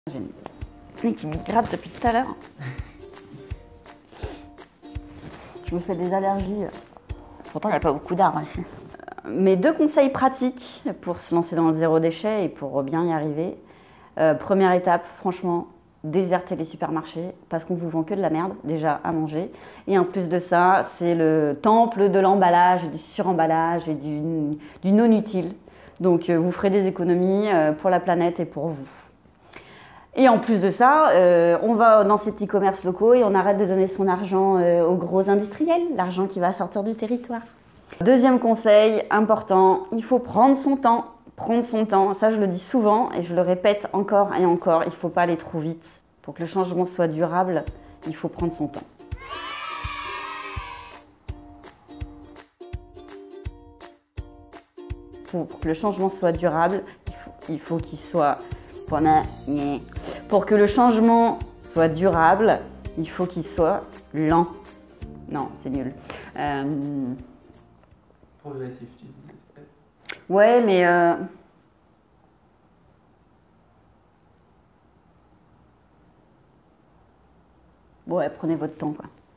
J'ai une nez qui me gratte depuis tout à l'heure. Je me fais des allergies. Pourtant, il n'y a pas beaucoup d'arbres ici. Mes deux conseils pratiques pour se lancer dans le zéro déchet et pour bien y arriver. Première étape, franchement, déserter les supermarchés parce qu'on vous vend que de la merde déjà à manger. Et en plus de ça, c'est le temple de l'emballage, du suremballage et du non utile. Donc vous ferez des économies pour la planète et pour vous. Et en plus de ça, on va dans ces petits commerces locaux et on arrête de donner son argent aux gros industriels, l'argent qui va sortir du territoire. Deuxième conseil important, il faut prendre son temps. Prendre son temps, ça je le dis souvent et je le répète encore et encore, il ne faut pas aller trop vite. Pour que le changement soit durable, il faut prendre son temps. Pour que le changement soit durable, il faut qu'il soit... Pour que le changement soit durable, il faut qu'il soit lent. Non, c'est nul. Progressif, tu dis. Ouais, mais... Ouais, prenez votre temps, quoi.